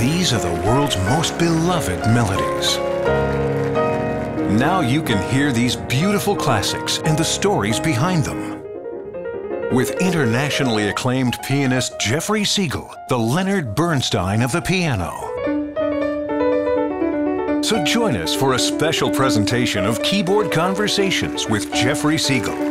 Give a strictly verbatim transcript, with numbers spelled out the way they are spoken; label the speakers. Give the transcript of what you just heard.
Speaker 1: These are the world's most beloved melodies. Now you can hear these beautiful classics and the stories behind them. With internationally acclaimed pianist Jeffrey Siegel, the Leonard Bernstein of the piano. So join us for a special presentation of Keyboard Conversations with Jeffrey Siegel.